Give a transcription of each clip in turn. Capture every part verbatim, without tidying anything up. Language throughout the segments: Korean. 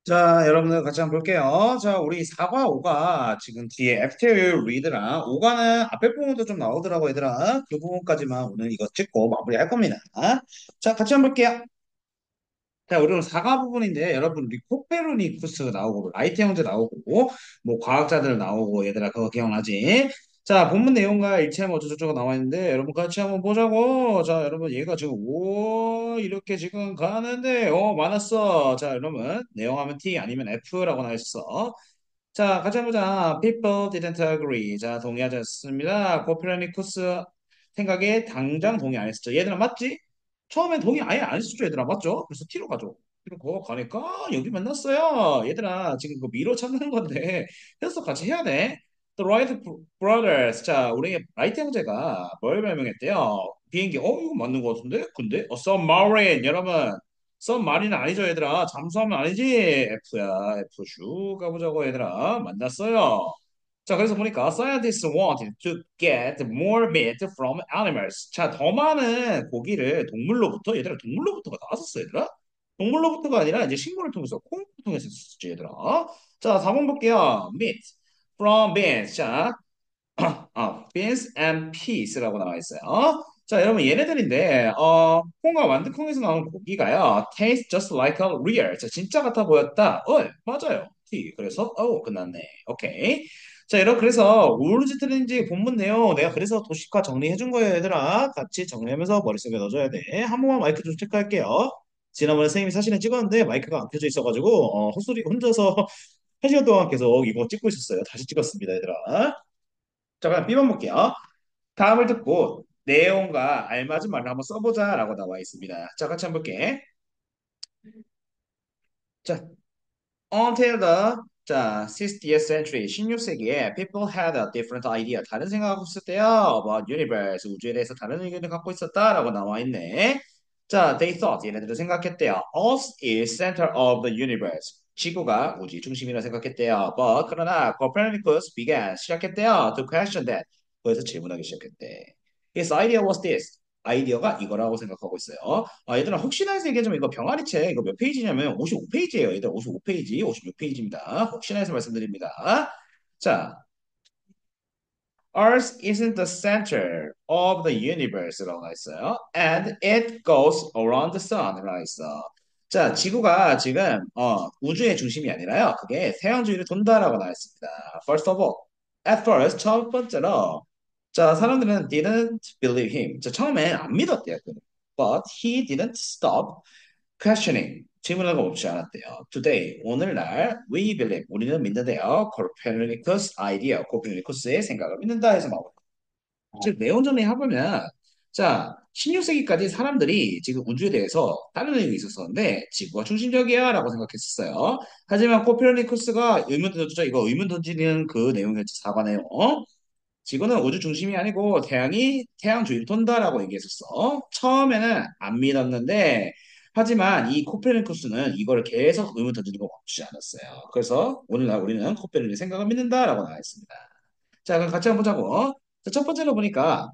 자, 여러분들 같이 한번 볼게요. 자, 우리 사과 오가 지금 뒤에 after you read랑 오가는 앞에 부분도 좀 나오더라고, 얘들아. 그 부분까지만 오늘 이거 찍고 마무리할 겁니다. 자, 같이 한번 볼게요. 자, 우리 오늘 사과 부분인데, 여러분, 우리 코페르니쿠스 나오고, 라이트 형제 나오고, 뭐, 과학자들 나오고, 얘들아, 그거 기억나지? 자, 본문 내용과 일치하뭐 어쩌고저쩌고 나와 있는데, 여러분 같이 한번 보자고. 자, 여러분, 얘가 지금, 오, 이렇게 지금 가는데, 어, 많았어. 자, 여러분, 내용하면 T 아니면 F라고 나와 있어. 자, 같이 한번 보자. People didn't agree. 자, 동의하지 않습니다. 코페르니쿠스 생각에 당장 동의 안 했었죠. 얘들아, 맞지? 처음엔 동의 아예 안 했었죠, 얘들아. 맞죠? 그래서 T로 가죠. T로 거 가니까 여기 만났어요. 얘들아, 지금 그 미로 찾는 건데 해석 같이 해야 돼. The Wright Brothers. 자, 우리 라이트 형제가 뭘 발명했대요? 비행기. 어, 이거 맞는 거 같은데? 근데? 어, submarine. 여러분. 썸마리는 아니죠, 얘들아. 잠수하면 아니지. F야. F 슈 가보자고, 얘들아. 만났어요. 자, 그래서 보니까 scientists wanted to get more meat from animals. 자, 더 많은 고기를 동물로부터, 얘들아, 동물로부터가 나왔었어, 얘들아. 동물로부터가 아니라 이제 식물을 통해서, 콩을 통해서 했었지, 얘들아. 자, 사 번 볼게요. meat from beans. 자, 어, beans and peas라고 나와 있어요. 자, 여러분 얘네들인데 어, 콩과 완두콩에서 나온 고기가요. taste just like a real. 자, 진짜 같아 보였다. 어, 맞아요. T. 그래서 어, 끝났네. 오케이. 자, 여러분 그래서 우울지 틀린지 본문 내용 내가 그래서 도식화 정리해 준 거예요, 얘들아. 같이 정리하면서 머릿속에 넣어줘야 돼. 한 번만 마이크 좀 체크할게요. 지난번에 선생님이 사진을 찍었는데 마이크가 안 켜져 있어가지고 어, 헛소리 혼자서 한 시간 동안 계속 이거 찍고 있었어요. 다시 찍었습니다, 얘들아. 자, 그럼 B번 볼게요. 다음을 듣고 내용과 알맞은 말을 한번 써보자라고 나와 있습니다. 자, 같이 한번 볼게. 자, until the 자, sixtieth century, 십육 세기에 people had a different idea. 다른 생각을 했을 때요. about universe, 우주에 대해서 다른 의견을 갖고 있었다라고 나와 있네. 자, they thought, 얘네들은 생각했대요. Earth is center of the universe. 지구가 우주의 중심이라 생각했대요. But 그러나 Copernicus began 시작했대요. To question that. 그래서 질문하기 시작했대. His idea was this. 아이디어가 이거라고 생각하고 있어요. 아, 얘들아 혹시나 해서 얘기하자면 이거 병아리 책 이거 몇 페이지냐면 오십오 페이지예요. 얘들아 오십오 페이지, 오십육 페이지입니다. 혹시나 해서 말씀드립니다. 자, Earth isn't the center of the universe라고 했어요. And it goes around the sun이라고 했어. 자, 지구가 지금 어, 우주의 중심이 아니라요. 그게 태양 주위를 돈다라고 나왔습니다. First of all, at first 첫 번째로 자, 사람들은 didn't believe him. 자, 처음엔 안 믿었대요. 그는. But he didn't stop questioning. 질문을 멈추지 않았대요. Today, 오늘날, we believe, 우리는 믿는데요. Copernicus idea, 코페르니쿠스의 생각을 믿는다 해서 나오고. 즉, 내용 정리해보면, 자, 십육 세기까지 사람들이 지금 우주에 대해서 다른 의견이 있었었는데, 지구가 중심적이야 라고 생각했었어요. 하지만 코페르니쿠스가 의문 던졌죠. 이거 의문 던지는 그 내용이었지, 사과 내용. 지구는 우주 중심이 아니고 태양이 태양 주위를 돈다라고 얘기했었어. 처음에는 안 믿었는데 하지만 이 코페르니쿠스는 이걸 계속 의문 던지는 거 멈추지 않았어요. 그래서 오늘날 우리는 코페르니쿠스 생각을 믿는다라고 나와 있습니다. 자, 그럼 같이 한번 보자고. 자, 첫 번째로 보니까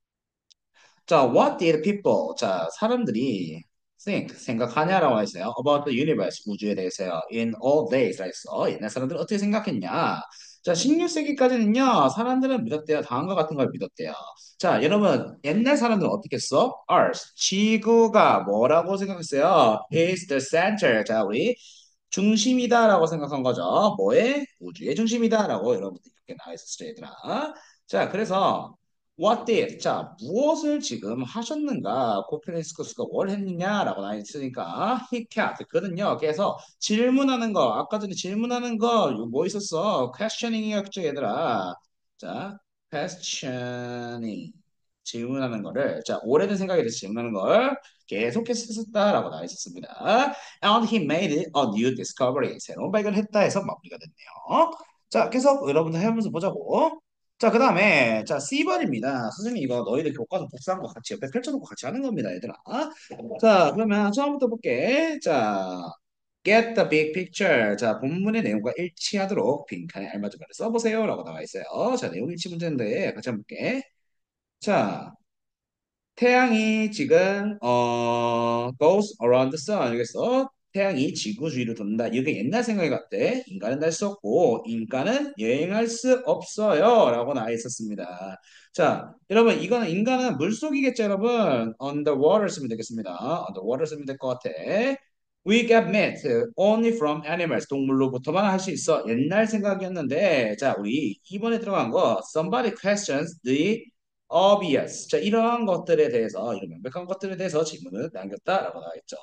자, what did people 자, 사람들이 think 생각하냐라고 했어요. About the universe 우주에 대해서요. In all days 했어. 옛날 사람들은 어떻게 생각했냐? 자, 십육 세기까지는요. 사람들은 믿었대요. 다음과 같은 걸 믿었대요. 자, 여러분 옛날 사람들은 어떻게 했어? Earth 지구가 뭐라고 생각했어요? Is the center. 자, 우리 중심이다라고 생각한 거죠. 뭐의? 우주의 중심이다라고 여러분들 이렇게 나와 있었죠, 얘들아. 자, 그래서 What did? 자, 무엇을 지금 하셨는가? 코페르니쿠스가 뭘 했느냐라고 나와 있으니까 he kept. 그는요, 계속 질문하는 거. 아까 전에 질문하는 거 뭐 있었어? questioning이었죠, 얘들아. 자, questioning. 질문하는 거를 자, 오래된 생각에 대해서 질문하는 걸 계속해서 썼다라고 나와 있었습니다. And he made a new discovery. 새로운 발견을 했다 해서 마무리가 됐네요. 자, 계속 여러분들 해보면서 보자고. 자, 그 다음에, 자, C번입니다. 선생님, 이거 너희들 교과서 복사한 거 같이 옆에 펼쳐놓고 같이 하는 겁니다, 얘들아. 자, 그러면 처음부터 볼게. 자, get the big picture. 자, 본문의 내용과 일치하도록 빈칸에 알맞은 말을 써보세요. 라고 나와 있어요. 자, 내용 일치 문제인데, 같이 한번 볼게. 자, 태양이 지금, 어, goes around the sun. 여기서 태양이 지구 주위로 돈다. 이게 옛날 생각이 같대. 인간은 날 수 없고 인간은 여행할 수 없어요. 라고 나와 있었습니다. 자, 여러분 이거는 인간은 물속이겠죠, 여러분. Underwater 쓰면 되겠습니다. Underwater 쓰면 될 것 같아. We get meat only from animals. 동물로부터만 할 수 있어. 옛날 생각이었는데, 자, 우리 이번에 들어간 거 somebody questions the obvious. 자, 이러한 것들에 대해서, 이런 명백한 것들에 대해서 질문을 남겼다라고 나와 있죠.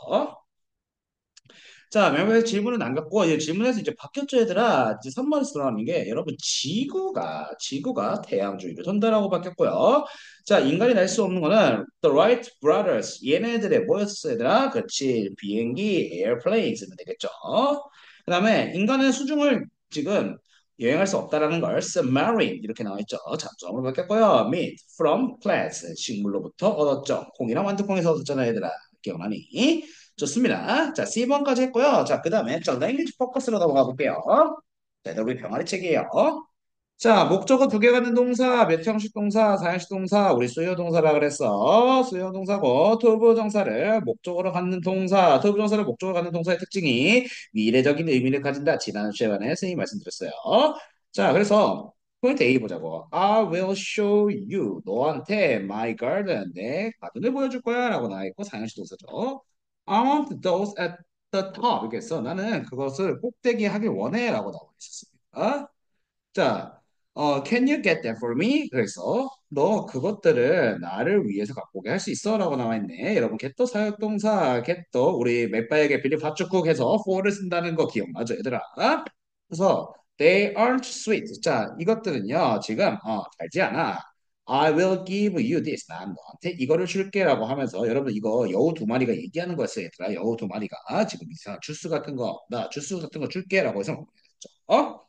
자, 명백한 질문을 남겼고, 이제 질문에서 이제 바뀌었죠, 얘들아. 이제 삼 번에서 들어가는 게, 여러분, 지구가, 지구가 태양 주위를 돈다라고 바뀌었고요. 자, 인간이 날 수 없는 거는, The Wright Brothers. 얘네들의 뭐였어, 얘들아? 그렇지. 비행기, airplane 쓰면 되겠죠. 그 다음에, 인간은 수중을 지금 여행할 수 없다라는 걸 submarine 이렇게 나와 있죠. 잠수함으로 바뀌었고요. meat from plants 식물로부터 얻었죠. 콩이랑 완두콩에서 얻었잖아, 얘들아. 기억나니? 좋습니다. 자, 씨 번까지 했고요. 자, 그 다음에 저 랭귀지 포커스로 넘어가 볼게요. 자, 얘들 우리 병아리 책이에요. 자, 목적어 두 개 갖는 동사, 몇 형식 동사, 사형식 동사, 우리 수요 동사라 그랬어. 수요 동사고, 투부 정사를 목적어로 갖는 동사, 투부 정사를 목적어로 갖는 동사의 특징이 미래적인 의미를 가진다. 지난 시간에 선생님이 말씀드렸어요. 자, 그래서 포인트 A 보자고. I will show you. 너한테 my garden. 내 가든을 보여줄 거야. 라고 나와 있고, 사형식 동사죠. I want those at the top. 이렇게 해서 나는 그것을 꼭대기에 하길 원해. 라고 나와 있었습니다. 자, 어, can you get that for me? 그래서 너 그것들을 나를 위해서 갖고 오게 할 수 있어? 라고 나와 있네. 여러분, get도 사역동사, get도 우리 맥바에게 빌립 밥죽국 해서 for를 쓴다는 거 기억나죠, 얘들아? 그래서 they aren't sweet. 자, 이것들은요, 지금 어, 달지 않아. I will give you this. 난 너한테 이거를 줄게라고 하면서 여러분 이거 여우 두 마리가 얘기하는 거였어요, 얘들아. 여우 두 마리가 지금 이상한 주스 같은 거, 나 주스 같은 거 줄게라고 해서 먹었죠. 어?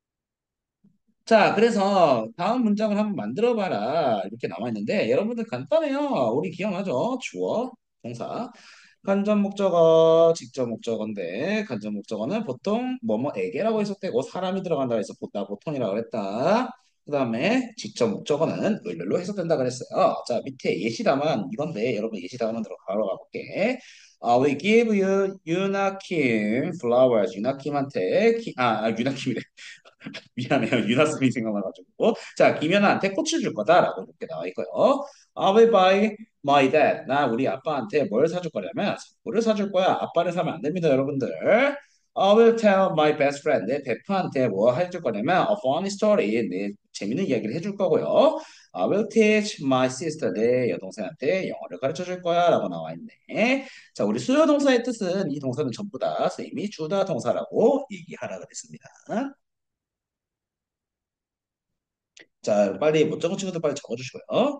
자, 그래서 다음 문장을 한번 만들어 봐라. 이렇게 나와 있는데 여러분들 간단해요. 우리 기억나죠? 주어, 동사. 간접 목적어, 직접 목적어인데 간접 목적어는 보통 뭐뭐에게라고 했었대고 사람이 들어간다 해서 보다 보통이라고 그랬다. 그다음에 직접 목적어는 을로 해석된다 그랬어요. 자, 밑에 예시담은 이건데 여러분 예시담은 들어가러 가볼게. 아, we give you 유나킴 flowers. 유나킴한테 키, 아, 아, 유나킴이래. 미안해요. 유나스미 생각나가지고. 자, 김연아한테 꽃을 줄 거다라고 이렇게 나와 있고요. I will buy my dad. 나 우리 아빠한테 뭘 사줄 거냐면 선물을 사줄 거야. 아빠를 사면 안 됩니다, 여러분들. I will tell my best friend. 내 베프한테 뭐 해줄 거냐면 a funny story. 내 재밌는 이야기를 해줄 거고요. I will teach my sister. 내 여동생한테 영어를 가르쳐 줄 거야. 라고 나와 있네. 자, 우리 수요 동사의 뜻은 이 동사는 전부 다 선생님이 주다 동사라고 얘기하라 그랬습니다. 자, 빨리 못 적은 친구들 빨리 적어주시고요.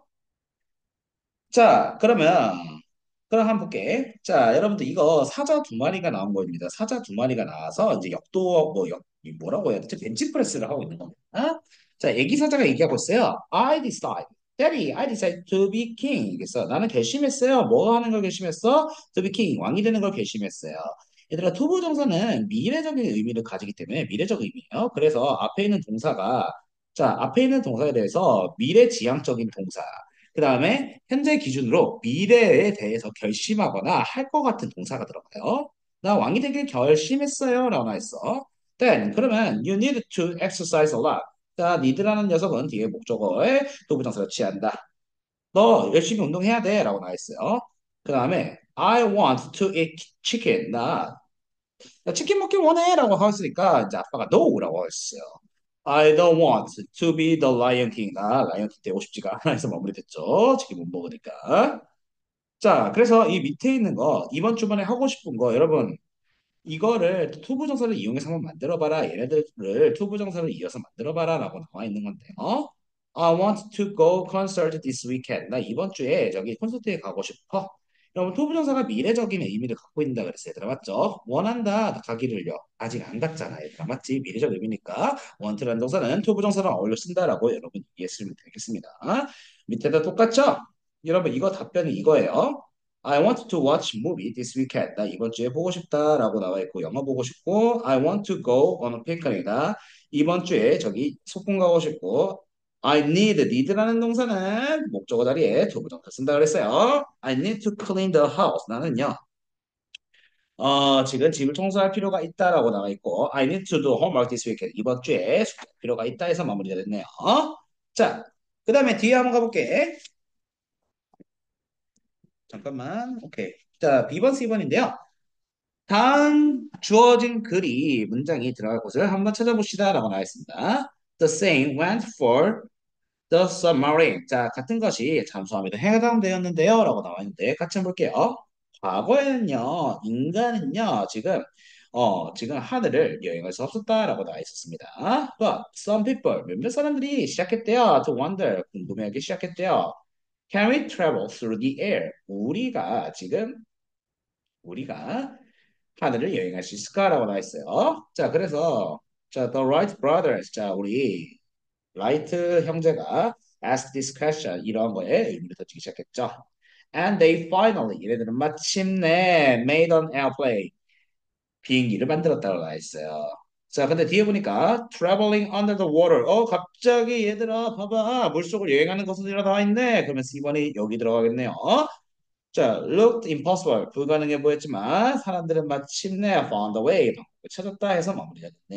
자, 그러면 그럼 한번 볼게. 자, 여러분들 이거 사자 두 마리가 나온 거입니다. 사자 두 마리가 나와서 이제 역도 뭐 역, 이 뭐라고 해야 되지? 벤치프레스를 하고 있는 겁니다. 자, 애기 사자가 얘기하고 있어요. I decide. Daddy, I decide to be king. 그래서 나는 결심했어요. 뭐 하는 걸 결심했어? To be king. 왕이 되는 걸 결심했어요. 얘들아, 투부정사는 미래적인 의미를 가지기 때문에 미래적 의미예요. 그래서 앞에 있는 동사가 자, 앞에 있는 동사에 대해서 미래지향적인 동사. 그 다음에 현재 기준으로 미래에 대해서 결심하거나 할 것 같은 동사가 들어가요. 나 왕이 되길 결심했어요. 라고 했어. Then 그러면 you need to exercise a lot. 자, 니드라는 녀석은 뒤에 목적어에 도부정사를 취한다. 너 열심히 운동해야 돼. 라고 나와있어요. 그 다음에 I want to eat chicken. 나, 나 치킨 먹기 원해. 라고 하였으니까 이제 아빠가 no라고 했어요. I don't want to be the Lion King. 나 라이언 킹 되고 싶지가 않아 해서 마무리됐죠. 치킨 못 먹으니까. 자, 그래서 이 밑에 있는 거 이번 주말에 하고 싶은 거 여러분 이거를 투부 정사를 이용해서 한번 만들어봐라. 얘네들을 투부 정사를 이어서 만들어봐라 라고 나와 있는 건데 어? I want to go concert this weekend. 나 이번 주에 저기 콘서트에 가고 싶어. 여러분 투부 정사가 미래적인 의미를 갖고 있다 그랬어요. 얘들아 맞죠? 원한다 가기를요. 아직 안 갔잖아. 얘들아 맞지? 미래적 의미니까 want라는 동사는 투부 정사랑 어울려 쓴다라고 여러분 이해했으면 되겠습니다. 밑에도 똑같죠? 여러분 이거 답변이 이거예요. I want to watch movie this weekend. 나 이번 주에 보고 싶다라고 나와 있고 영화 보고 싶고 I want to go on a picnic. 나 이번 주에 저기 소풍 가고 싶고 I need, need라는 동사는 목적어 자리에 두 부정사 쓴다 그랬어요. I need to clean the house. 나는요. 어, 지금 집을 청소할 필요가 있다라고 나와 있고, I need to do homework this weekend. 이번 주에 숙제할 필요가 있다 해서 마무리가 됐네요. 자, 그 다음에 뒤에 한번 가볼게. 잠깐만. 오케이. 자, 비 번, 씨 번인데요. 다음 주어진 글이 문장이 들어갈 곳을 한번 찾아봅시다라고 나와 있습니다. The same went for The submarine. 자, 같은 것이 잠수함에도 해당되었는데요. 라고 나와 있는데 같이 한번 볼게요. 과거에는요, 인간은요, 지금, 어, 지금 하늘을 여행할 수 없었다라고 나와 있었습니다. But some people, 몇몇 사람들이 시작했대요. To wonder, 궁금해하기 시작했대요. Can we travel through the air? 우리가 지금, 우리가 하늘을 여행할 수 있을까라고 나와 있어요. 자, 그래서, 자, The Wright Brothers. 자, 우리 라이트 형제가 asked this question 이런 거에 의미를 던지기 시작했죠. And they finally 얘네들은 마침내 made an airplane 비행기를 만들었다고 나와 있어요. 자, 근데 뒤에 보니까 traveling under the water. 어, 갑자기 얘들아, 봐봐. 물속을 여행하는 것은 일어나 있네. 그러면 씨 번이 여기 들어가겠네요. 자, looked impossible. 불가능해 보였지만 사람들은 마침내 found a way. 방법을 찾았다 해서 마무리가 됐네요.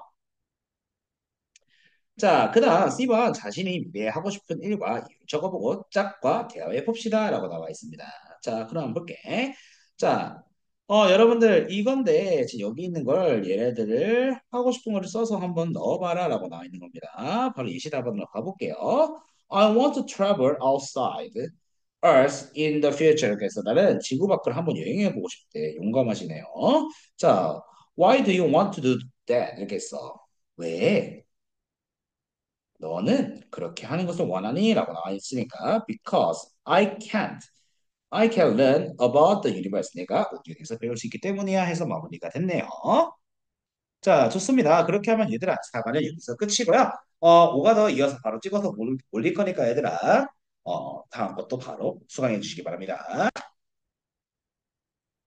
자, 그다음 씨 번 자신이 미래에 하고 싶은 일과 이유를 적어보고 짝과 대화해 봅시다 라고 나와 있습니다. 자, 그럼 한번 볼게. 자, 어, 여러분들 이건데 지금 여기 있는 걸 얘네들을 하고 싶은 거를 써서 한번 넣어봐라 라고 나와 있는 겁니다. 바로 예시 답안으로 가볼게요. I want to travel outside Earth in the future. 그래서 나는 지구 밖을 한번 여행해 보고 싶대. 용감하시네요. 자, why do you want to do that? 이렇게 써. 왜? 너는 그렇게 하는 것을 원하니? 라고 나와 있으니까 because I can't. I can learn about the universe. 내가 우주에 대해서 배울 수 있기 때문이야 해서 마무리가 됐네요. 자, 좋습니다. 그렇게 하면 얘들아, 사 과는 여기서 끝이고요. 어, 오가 더 이어서 바로 찍어서 올- 올릴 거니까 얘들아, 어, 다음 것도 바로 수강해 주시기 바랍니다.